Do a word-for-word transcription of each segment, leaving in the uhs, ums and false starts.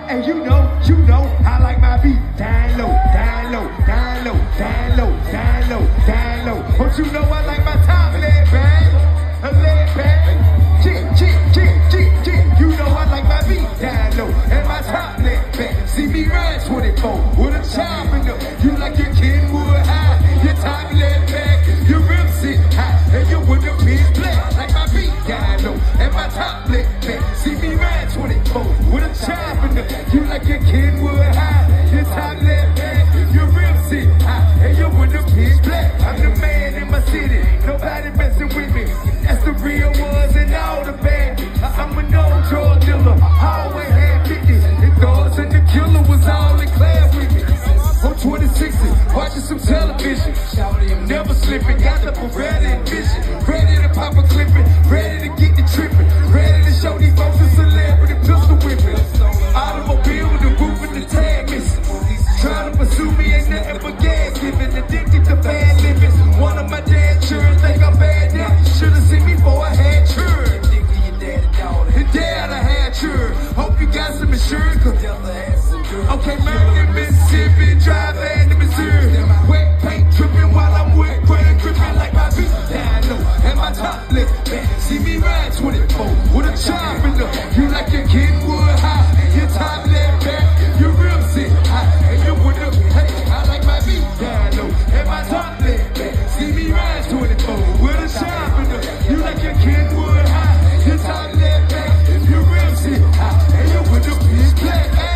And you know, you know, I like my beat down low, down low, down low, down low, down low, down low. But you know I like my top laid back, a laid back. Chick, chick, chick, chick, chick. You know I like my beat down low and my top laid back. See me ride twenty-four with a chop in them. You like your Kenwood high, your top laid back, your ribs sit high, and you with the pins black. Like my beat down low and my top laid back. See me ride twenty-four with a chop in them. You like your Kenwood high, your top laid back, your ribs sit high, and you with the pins black. I'm the man in my city, nobody messing with me. That's the real ones and all the bad. I'm a no drug dealer, always had fifties. The dogs and the killer was all in class with me. I'm twenty-sixty, watching some television. Never slipping, got the Pirelli and vision. Ready to pop a clipping, ready to get the tripping. Ready to show these folks a celebrity pistol whipping. Automobile with the roof and the tag missing. Trying to pursue me ain't nothing but gas giving. Addicted to bad living. One of my dad children think I'm bad now. Should've seen me before I had children. The dad I had children. Hope you got some insurance. Okay, man, in Mississippi, drive and in Missouri. Wet paint tripping while I'm wet, grand gripping like my beat down low and my top lip back. See me ride twenty-four with a chop in them. You like your Kenwood high, your top lip back, your ribs sit high, and you with the hey, I like my beat down low and my top lip back. See me ride twenty-four with a chop in them. You like your Kenwood high, your top lip back, your ribs sit high, and you with the pitch black. Hey.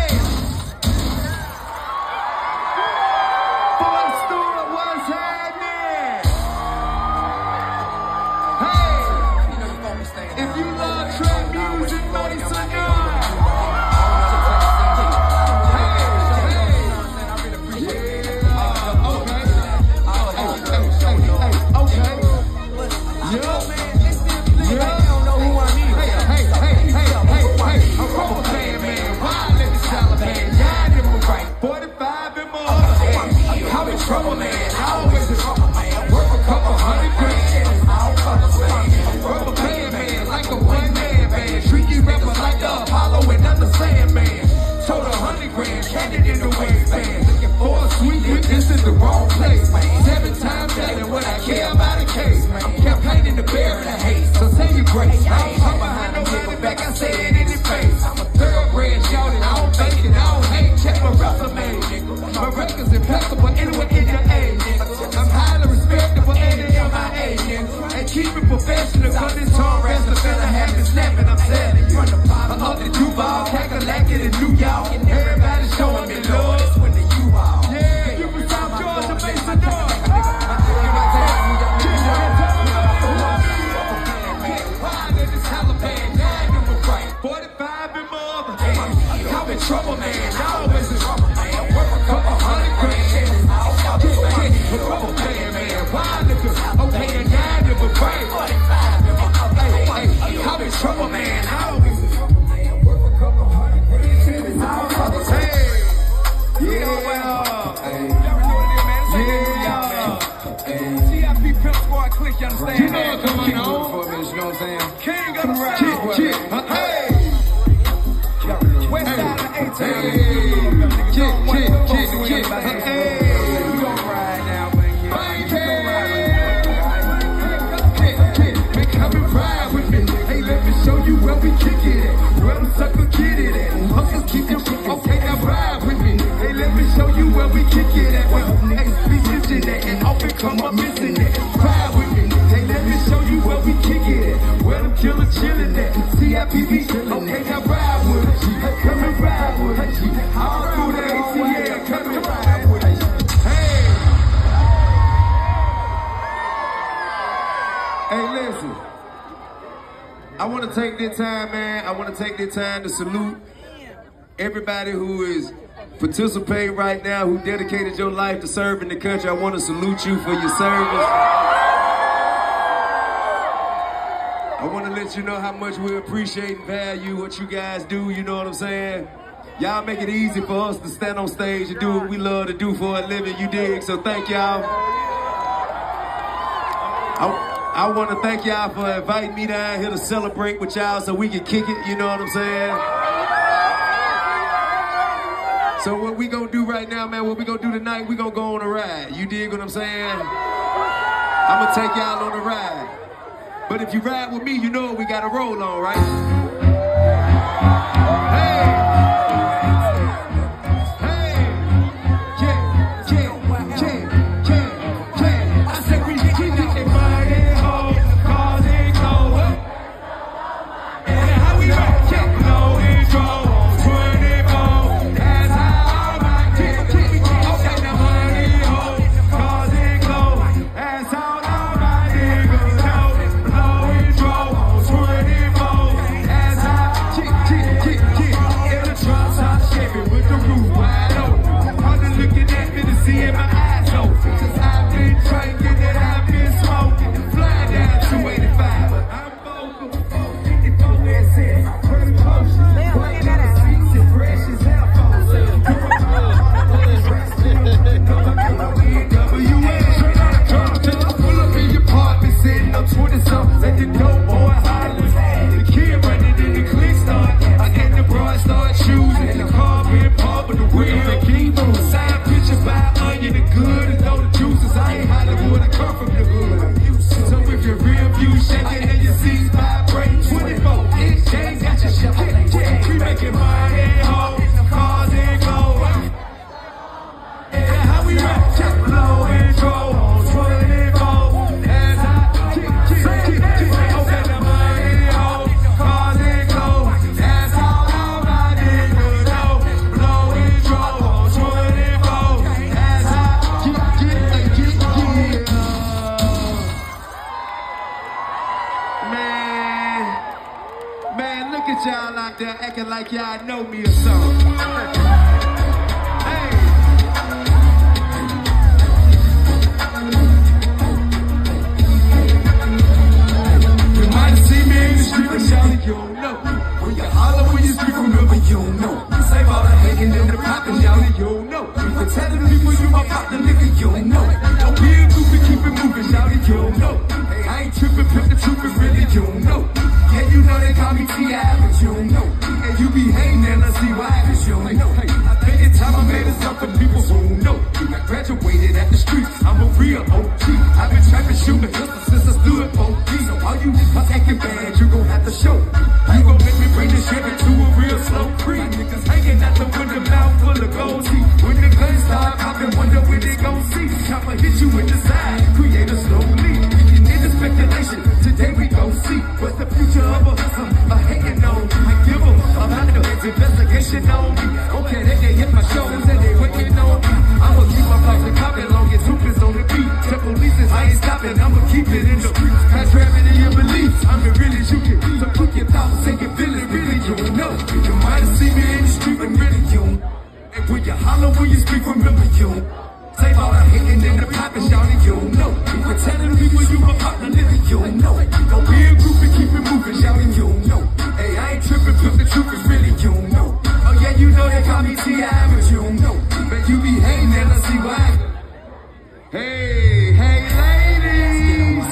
Trouble man, I always in trouble man. Worth a couple hundred grand. Rubber band man, like a one man band. Tricky rapper like the Apollo and I'm the Sandman. Told a hundred grand, cannon in the waistband. Looking for a sweet hit, this is the wrong place. Seven times that and what I care about a case. I'm campaigning to bury the hate, so say your grace. I ain't come behind no man back, I say it in his face. I'm a thoroughbred shouting, I don't fake it, I don't hate. Check my resume, nigga. My record's impeccable, anyway in the A, nigga. I'm highly respectable and the M I A, nigga. And keep it professional, cause this tall wrestler finna have me snapping, I'm telling you. I'm up to Duval, Kakalaki in New York, and everybody showing me love. Yeah, you from South Georgia, face the door. forty-five and more. I'm in trouble, man. I always in trouble, man. Worth a couple hundred grand. Trouble, man, man. Why niggas? Okay, and nine never break. Hey, hey, I'm in trouble, man. I always in trouble, man. Worth a couple hundred grand. Hey, yeah. Hey, yeah. C I P Pimp Squad click, you understand? You know what's going on? You know what I'm saying? King of the rap. Hey. West side of the A-Town. Hey, chick, chick, chick, chick. Hey, you gon' ride now, man. Chick, chick, man, come and ride with me. Hey, let me show you where we kick it at. Where them suckers get it at. Hustlers keep them, okay, now ride with me. Hey, let me show you where we kick it at. Where X B kitchen at, and often come up missing it. Ride with me. Hey, let me show you where we kick it at. Where them killers chillin' at. C I P B, okay, now ride with me. Come and ride with me. All through the A T L, come and ride with me. Hey. Hey, listen. I want to take this time, man. I want to take this time to salute everybody who is participating right now, who dedicated your life to serving the country. I want to salute you for your service. I want to let you know how much we appreciate and value what you guys do, you know what I'm saying? Y'all make it easy for us to stand on stage and do what we love to do for a living, you dig? So thank y'all. I, I want to thank y'all for inviting me down here to celebrate with y'all so we can kick it, you know what I'm saying? So what we gonna do right now, man, what we gonna do tonight, we gonna go on a ride. You dig what I'm saying? I'm gonna take y'all on a ride. But if you ride with me, you know what we gotta roll on, right? Hey! Hey! Yeah, yeah, yeah, yeah, yeah. I said we keep that money home, cause it go up. And how we rock, yeah, no intro. Y'all out there acting like y'all know me or something. Hey. You might have seen me in the street, but y'all you don't know. When you holler, when you speak, remember you don't know. You save all the hating and the popping, y'all you don't know. You can tell the people you my partner, nigga, you don't know. Don't be a goofy, keep it moving, y'all you don't know. Hey, I ain't tripping, put the truth is really you don't know. Yeah, you know they call me T I, but you don't know. And you be hating and I see why, cause you don't know. Hey, I think it's time I made it up for people who don't know. I graduated at the streets, I'm a real O G. I've been trapping, shooting pistols since I stood O G. So all you niggas acting bad, you gon' have to show. You gon' make me bring this shit into a real slow creep. Niggas hanging at the window, mouth full of gold teeth. When the guns start popping, wonder when they gon' see. Chopper hit you in the side, create a slow lead. In the speculation, today we gon' see what's the future of a hustler, a hating on me. I give them a lot of investigation on me. Okay, they, they hit my shoulders and they waiting on me. I'ma keep my blouse and copping long as hoop is on the beat. The police is, I ain't stopping, I'ma keep it in the streets. Not trapping in your beliefs, I'm really shooting. So put your thoughts, take it, feel it, really you don't know. You might have seen me in the street, but really you don't. And when you holler, when you speak, remember you don't. Save all the hating and the poppin', shouting, you don't know. You can tell the people you my partner, nigga, you don't know. Don't be a group and keep it moving, shouting, you don't know. Hey, I ain't tripping, but the truth is really, you don't know. Oh yeah, you know they call me T I, but you don't know. But you be hating and I see why. Hey, hey ladies.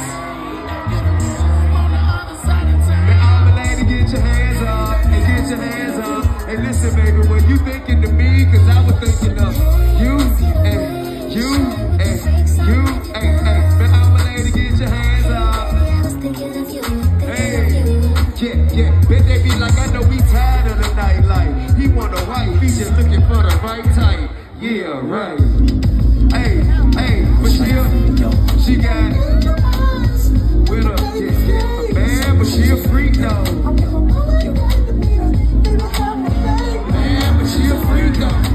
Man, all the ladies, get your hands up, and get your hands up. Hey, listen, baby, when you thinking to me, cause I was thinking of you, and you, and you, hey, hey, man, all the ladies, get your hands up. Hey, yeah, yeah, bet they be like, I know we tired of the night, like, he want a wife, he just looking for the right type. Yeah, right. Hey, hey, but she, she got with her, yeah, yeah, man, but she a freak though. Man, but she a freak though.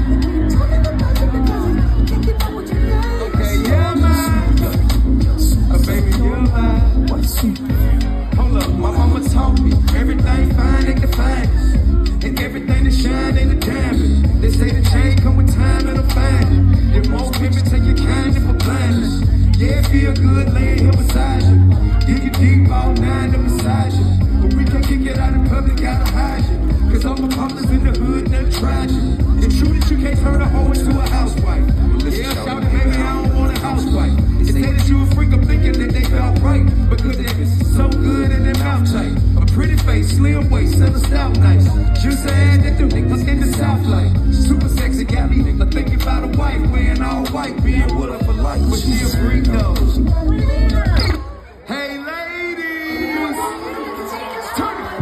Okay, yeah, man. Oh, baby, you're mine. Hold up, my mama taught me everything fine ain't the finest, and everything that shine ain't the diamond. They say the chain come with time and I'm finding. It won't give it to your kind if I'm blindness. Yeah, it feel good laying here beside you. Dig it deep all nine to massage you. But we can't kick it out in public, gotta hide you. Cause all my partners in the hood never tried you. It's true that you can't turn a hoe into a housewife. Yeah, shout it, baby, I don't want a housewife. They say that you a freak, I'm thinking that they felt right. Because they're so good and their mouth tight. A pretty face slim waist, and a stout nice. Just add that the niggas in the South like. Super sexy, got me nigga thinking about a wife, wearing all white, being with her for life, but she'll bring those. Hey ladies, turn it.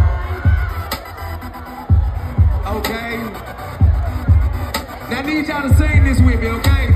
Okay. Now I need y'all to sing this with me, okay?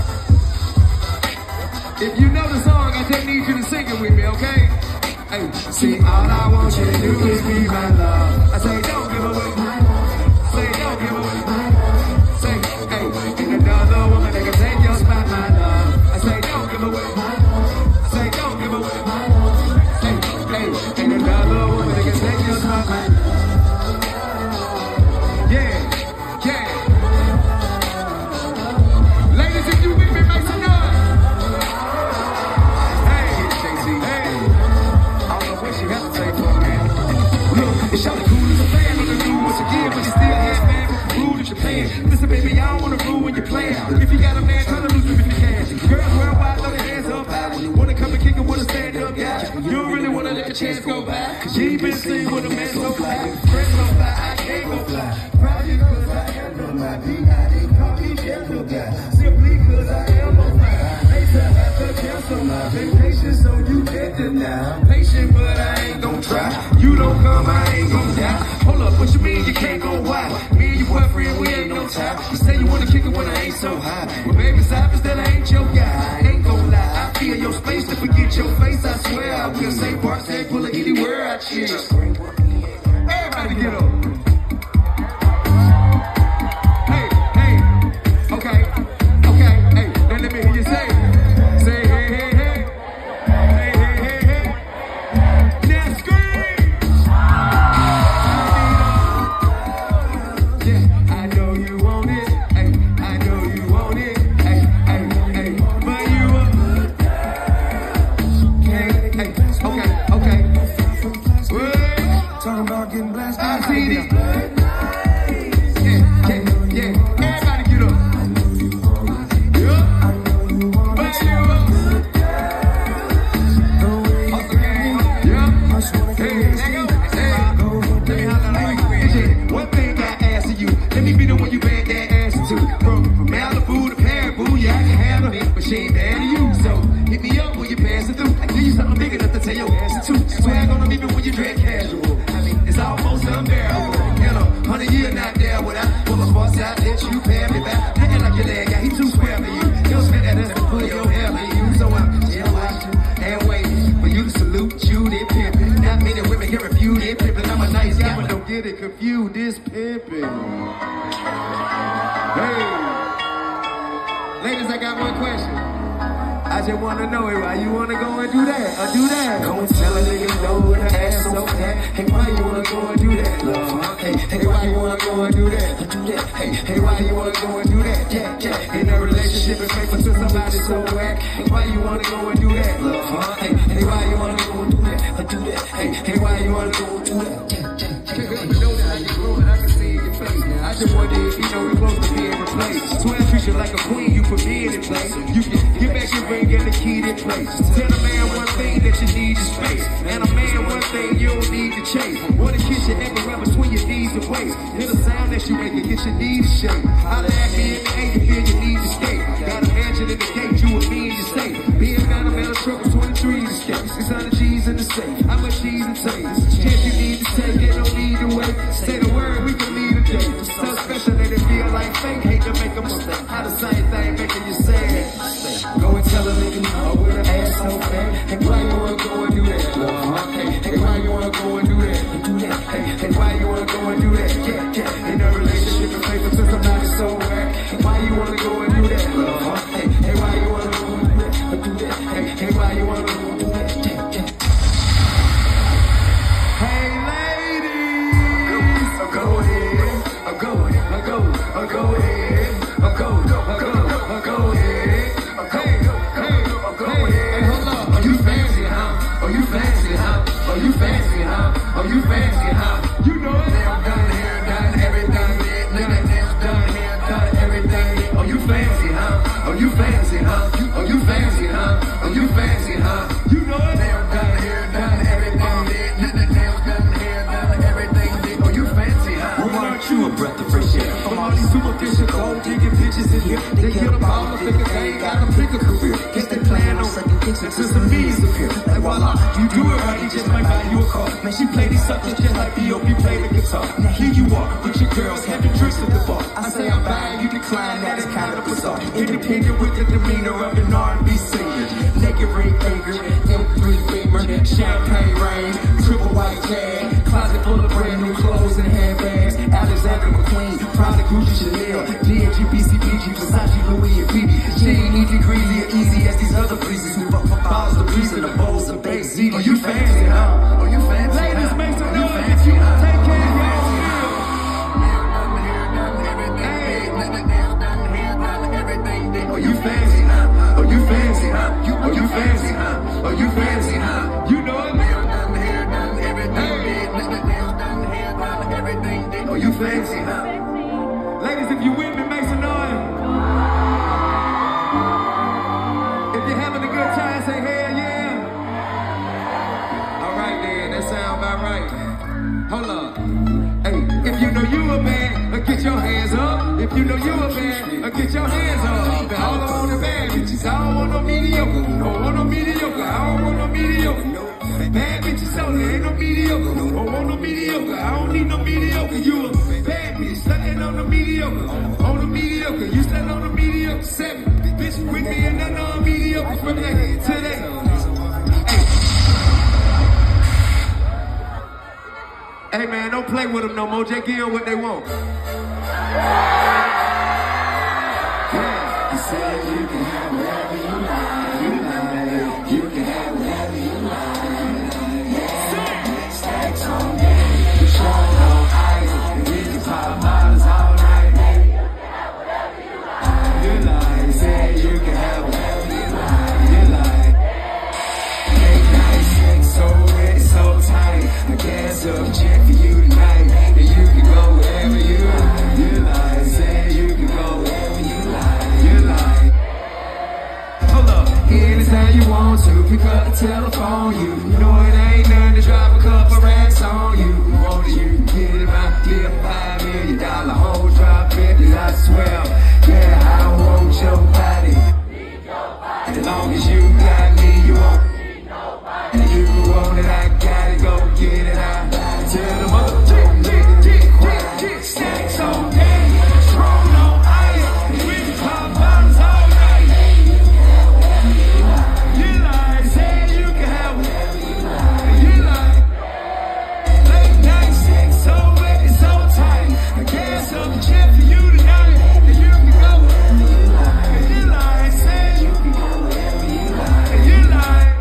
If you know the song, I just need you to sing it with me, okay? Hey, see, all I want you to do is be my love. I say, don't give away my love. Say, don't give away my love. Say, hey, ain't another woman that can take your spot, my love. I say, don't give away my love. I say, don't give away my love. Hey, hey, ain't another woman that can take your spot, my love. Yeah, yeah. Ladies, if you with me, make some noise. It's y'all the cool as a fan, on the new once again, but you still have man, rude as your plan. Listen, baby, I don't wanna ruin your plan. If you got a man, try to lose him if you can. Girls worldwide, throw their hands up high. Wanna come and kick it with a stand up guy. You don't really wanna let the chance go by. Cause you ain't been seen with a man so fly. Friends so fly, I can't go fly. Probably cause I am no my P I D, call me gentle guy. Simply cause I am on fire. Later after cancel my vacation, so you can't deny. I'm patient, but I ain't gon' try. You don't come, I ain't gon' die. Hold up, what you mean you can't go wild? Me and your boyfriend, we ain't no time. You say you wanna kick it when I ain't so high. But baby, it's obvious that I ain't your guy. I ain't gon' lie, I feel your space to forget your face. I swear I will say parts that pull it anywhere I choose. Everybody get up. Hey, hey, okay, okay, hey, now let me hear you say, say hey, hey, hey, hey, hey, hey, hey. Now scream. Yeah, I know you want it, hey, I know you want it, hey, hey, hey, but you up. Hey, hey, okay, okay. Talking about getting blasted. I see these blood nights. Yeah, yeah, yeah. Everybody get up. Yeah. But you up. Yeah. Hey, hey, hey. One thing I ask of you, let me be the one you bang that ass to. From Malibu to Paraboo, yeah, I can handle it, but she ain't bad to you. So hit me up when you pass it through. I give you something big enough to tell your ass to. Swag on them even when you dress casual. It's almost unbearable. In a hundred years not there without pull a boss out, let you pay me back. Looking like your leg guy, he too square for you. You'll spend that ass and pull your hair for you. So I'm just watching and waiting for you to salute you, they pimpin'. Not many women can refuse it pimpin'. I'm a nice guy, but don't get it confused, this pimpin'. Hey, ladies, I got one question. I just wanna know it, why you wanna go and do that, or do that? Go and tell a nigga no with an ass so fat. Hey, why you wanna go and do that, love? Hey, hey, why you wanna go and do that, or do that? Hey, hey, why you wanna go and do that? Yeah, yeah. In a relationship, it's faithful to somebody so whack. Hey, why you wanna go and do that, love? Hey, hey, why you wanna go and do that, or do that? Hey, hey, why you wanna go and do that? Yeah, yeah, yeah. Let me know that I can grow and I can see your face. I just wonder if you know we're close to being replaced. Swear I treat you like a queen, you put me in place. You can get back your ring and the key to place. Tell a man one thing that you need is space. And a man one thing you don't need to chase. Wanna kiss your neck around between your knees and waist. Hear the sound that you make and get your knees shake. Holla at me in the eight, you feel your need to skate. Got a mansion in the gate, you and me in your state. Being down a metal truck with twenty-three to skate. six hundred G's in the safe. How much G's it takes? Chance you need to take, ain't no need to wait. Say the word, we can leave a day. So special that it feel like fake. Hate to make a mistake. How the same thing making you sad. Go and tell a nigga no with an ass so fat. Hey, why you wanna go and do that, love? Hey, hey, why you wanna go and do that? Do that. Hey, hey, why you wanna go and do that? Yeah, yeah. In a relationship and faithful to somebody so whack. Hey, why you wanna go and do that, love? Hey, hey, why you wanna go and do that? Do that. Hey, hey, why you wanna go and do that? Yeah, yeah. Hey, ladies, go, go ahead, go, go, go, go ahead, go, go, go, go ahead. Oh, you fancy, huh? Oh, you fancy, huh? Oh, you fancy, huh? You know it. Nails done, hair done, everything. Nigga, nails done, hair done, everything. Oh, you fancy, huh? Oh, you fancy, huh? Oh, you fancy, huh? Oh, you fancy, huh? You know it. Nails done, hair done, everything. Nigga, nails done, hair done, everything. racks and some knees appear. Like voila, you do it right, he just might buy you a car. Man, she play these suckers just like B O B play the guitar. Now here you are, with your girls, having drinks at the bar. I say I'm buying, you decline, that is kind of bizarre. Independent with the demeanor of an R and B singer. Naked Ray Baker, M three Beamer, champagne rain, triple white tag, closet full of brand new clothes and handbags. Alexander McQueen, Prada, Gucci, Chanel, D and G, B C B G, Versace, Louis, and Phoebe. She ain't easy, greasy, or easy as these other breezes who fuck for balls, the breeze, and the bowls of base. Oh, you fancy, huh? Oh, you fancy, ladies, huh? Make some noise if you take care of your skill. Oh, you fancy, huh? Oh, you fancy, huh? You, oh, you fancy, huh? Oh, you fancy, huh? You know it. Hey. Oh, you fancy, huh? Ladies, if you with me, make some noise. If you're having a good time, say hell yeah. All right then, that sound about right. Hold up. Hey, if you know you a man, get your hands up. If you know you a man, get your hands up. All I want is bad bitches. I don't want no mediocre. I don't want no mediocre. I don't want no mediocre. Bad bitches only, ain't no mediocre. I don't want no mediocre. I don't need no mediocre. You a bad bitch, studying on the mediocre. On the mediocre, you stand on the mediocre. Seven, bitch with me and none on mediocre. From that to that. Hey man, don't play with them no more. Just give them what they want. Yeah. You said you can have whatever you like. You like. You can have whatever you like. Yeah. Stacks on game. You show no ice. We can pop bottles all night. You can have whatever you like. You like. Said you can have whatever you like. You like. Late night sex so wet, so tight. I guess I'm jet for you tonight. And you can go wherever you like. You like. Say you can go wherever you like. You like. Hold up. Anytime you want to, pick up the telephone. You know it ain't nothing to drop a couple racks on you. You want it, you can get it by get a five million dollar whole drop fifty. I swear, yeah, I want your body. As long as you got me, you want. And you want it, I got it, go get it out. Tell them up, get, get, get, get, get stacks on game, strong on ice, we can pop bottles all night. You like, say you can have it. You like, late night sex, so wet and so tight. I guess I'm the jet for you tonight, and you can go wherever you like. And you like, say you can go wherever you like. And you like.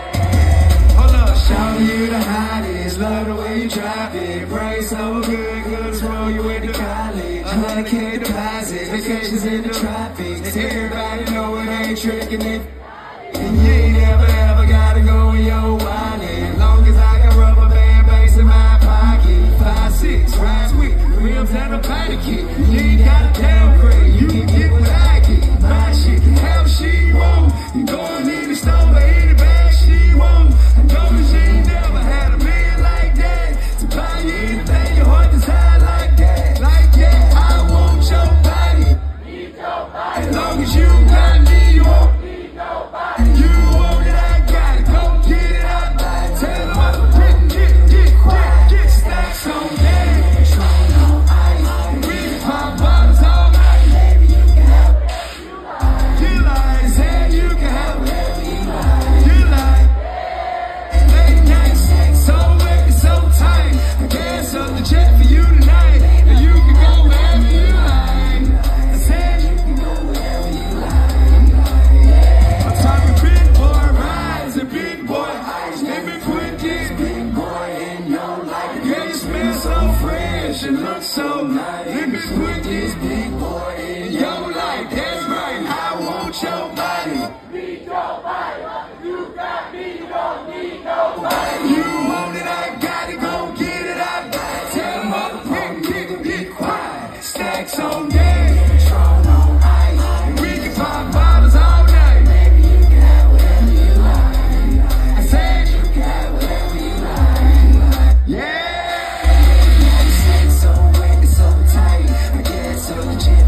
Shout you the hottest, love the way you drive it. Pray so good, good roll you into college. A hundred K deposit, vacations in the tropics. Everybody know it ain't tricking it. And you ain't ever ever gotta go in your wallet. Long as I got rubber band bass in my pocket. Five, six, rides with rims and a body kit. You ain't got a downgrade, you can get what I get. My shit, how she want. You going in the store or any bag she want. I know that she ain't never had a man like that. To buy you anything, your heart desire like that. Like that, I want your body. Need your body. As long as you got me, you want. Need your body. You want it, I got it. Go get it out. Tell them up, get, get, get, get, get stacks on game. Strong on ice. We can pop bottles all night. Baby, you can have whatever you like. You like, say you can have whatever you like. You like. Late night sex, so wet and so tight. I guess I'm the jet for you tonight. And you can go wherever you like. I said you can go wherever you like. I'm talking big boy rides and big boy ice. They been quick, big boy in your life. Yeah, you smell so fresh and look so nice. They been quick, big boy in your life. That's right, I want your body. Need your body. You got me, you don't need nobody. You want it, I got it, go get it, I got it. Tell them all the pick, get, get quiet. Stacks on game, strong on ice. We can pop bottles all night. Baby, you can have whatever you like. I said you can have whatever you like. Yeah. So wet and so tight. I guess I'm the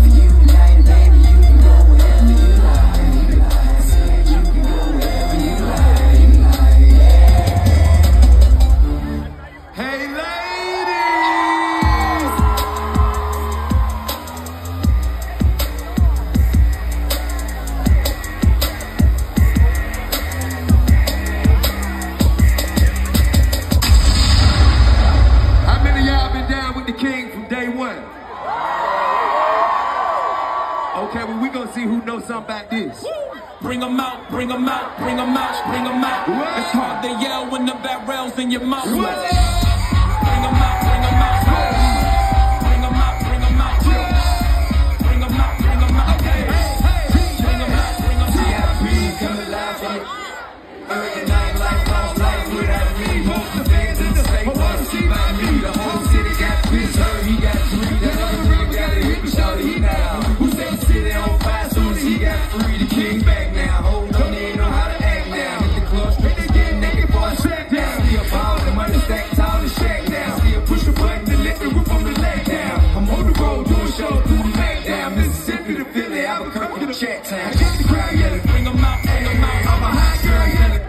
Let's see who knows something about this. Bring them out, bring them out, bring them out, bring them out. What? It's hard to yell when the barrel's in your mouth. What? Bring them out, bring them out. Bring them out, bring them out. Bring them out, bring them out. Bring them out, bring them out. See how breathe, come alive from it. Every night like lost life without me. Most of the fans in the state want to see by me. The whole city got pissed, heard he got three. That other nigga got a hit, shorty, he not out. Who set the city on fire soon as he got free? The king back now, hold on, they know how to act now. Hit the club straight to get naked for a sack down. Still ball, the money stacked tall and shack down. Still push the button to let the roof on the leg down. I'm on the road doing shows through the back down. Mississippi to Philly, Albuquerque to Chat Town. Get the crowd yelling, Bring them out, bring them out. I'm a hot girl yelling.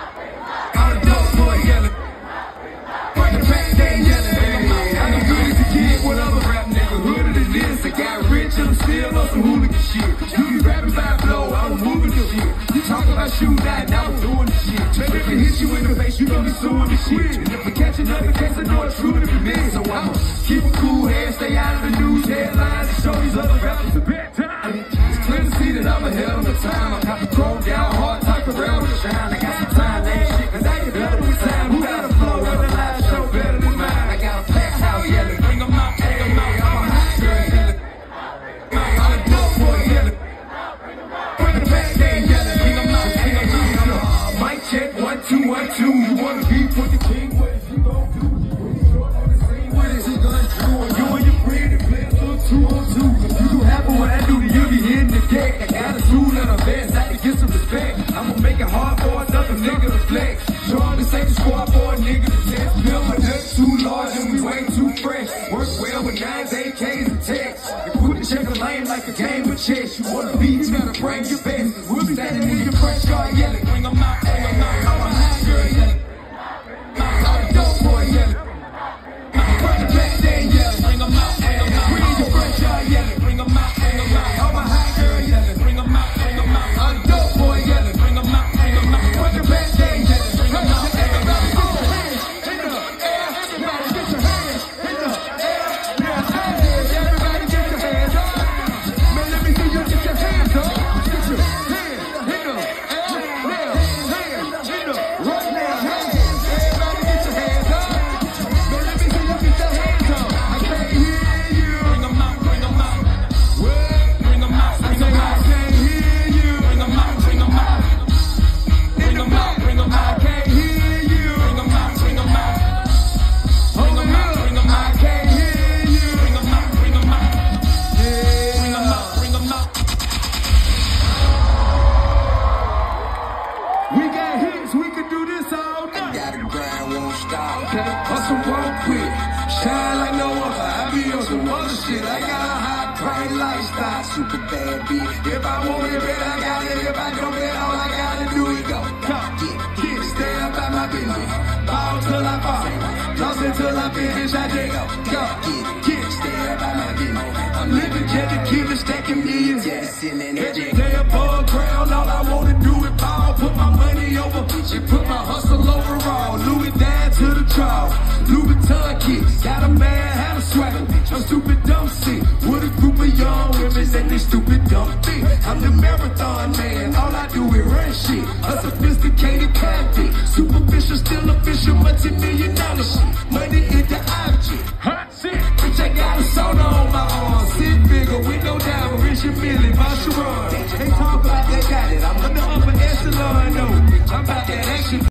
I'm a dope boy yelling. Bring the back, they yelling. I'm as good as a kid, what other rap nigga hooded than this? I got rich and I'm still on some hooligan shit. You be rapping by blow, I was moving the shit. You talk about shooting out, now I'm doing the shit. Maybe if it hit you in the face, you gon' be suing the shit. And if I catch another case, I know it's true to be me. So I'ma keep a cool head, stay out of the news headlines, and show these other rappers a bad time. It's clear to see that I'm ahead of the time. I got the throw down hard, talk around with the shine. I got some time, ain't shit, cause I get better with time. Who got a flow on the live show better than mine? I got a packed house yelling. Bring them out, bring them out. I'm a hot girl yelling. I'm a dope boy yelling. Bring the back, they yelling. Bring them out, bring them out. Mic check, one, two, one, two. You wanna beef with the king? What is he gon' do? When he's short on the scene, what is he gonna do? You and your friend and play a little two on two. If you do half of what I do, then you'll be hitting the deck. I got a tool and a vest, I can get some respect. I'ma make it hard for another nigga to flex. Show him this ain't the squad for a nigga to test. Bill my nuts too large and we way too fresh. Work well with nines, A Ks, and texts. You put the check a lane like a game of chess. You wanna beat, you gotta bring your best. We'll be standing in your front yard yelling. Bring them out, bring them out. I'm a hot girl yelling. I'm a dope boy yelling. Bring the back there yelling. Bring them out, bring them out. We in your front yard yelling. Bring them out, bring them out. I'm a hot girl yelling. Bring them out, bring them out. I'm a dope boy yelling. Bring them out, bring them out. Bring the back there yelling. Bring them out, bring them out. In the air, everybody get your hands in the air. Now hands, everybody get your hands up. Man, let me see you get your hands up. Get your hands in the air. Now, hands in the right now. Hands, everybody get your hands up. Man, let me see you get your hands up. I can't hear you. Bring them out, bring them out. What? Bring them out, I bring say them I out. can't hear you. Bring them out, bring them out. Bring them out, bring them I out. can't hear you. Bring them out, bring them out. Bring them out, bring them I out. can't hear you. Bring them out, bring them out. Yeah. Bring them out, bring them out. We got hits, we can do this all night. Gotta grind, won't stop. Okay, hustle won't quit. Shine like no other. I be on some other shit. I got a high price lifestyle. Super bad bitch. If I want it, bet I got it. If I don't bet, all I gotta do is go. Come, get, get, stay up by my business. Ball till I fall. Lost until I finish. I dig up. Go, get, get, stay up by my business. I'm living jet to keep it stacking millions. Yeah, sitting in Every that day above ground, all I wanna do is ball. Put my money over, and put my hustle overall. Louis down to the draw. Louis Vuitton kicks, got a man, had a swagger. I'm stupid dumb sick, with a group of young women that they stupid dumb thick. I'm the marathon man, all I do is run shit. A sophisticated convict, superficial, still official, multi-million dollar shit. Money in the object, hot shit. Bitch, I got a soda on my arm, sit bigger, with no diamond, Rich and Millie, my Sharon. They talk like they got it, I'm on the upper echelon, no. I'm about